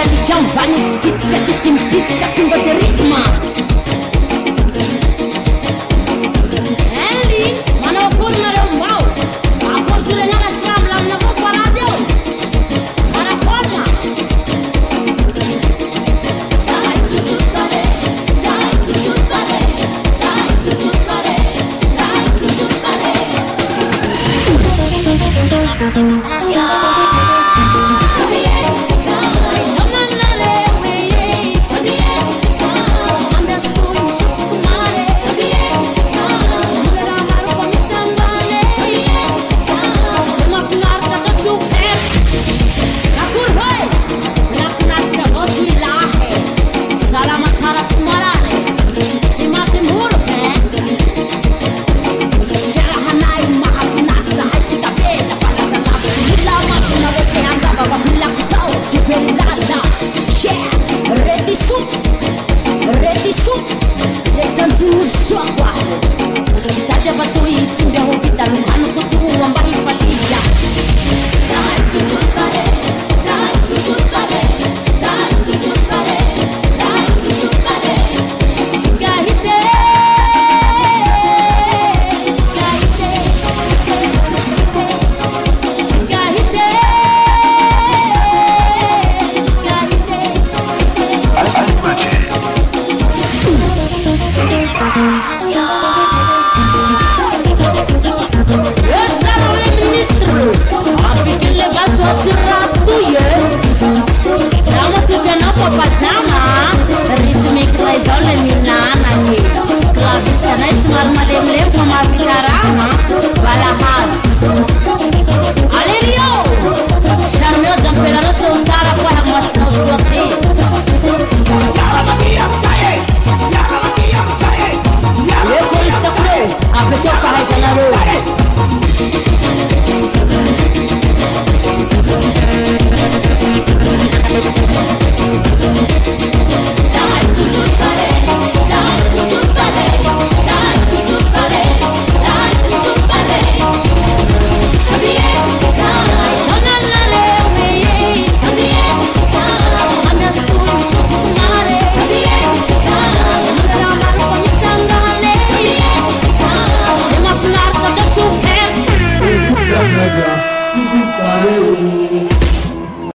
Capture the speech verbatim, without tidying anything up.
likiamo vanikitika tsisy mibitika tonga de ritma Eli manao akory nareo mbao akory zolenana samy lamina avao fa radio marakolma Zahay toujours pareil, zahay toujours pareil, zahay toujours pareil, zahay toujours pareil Papa Zama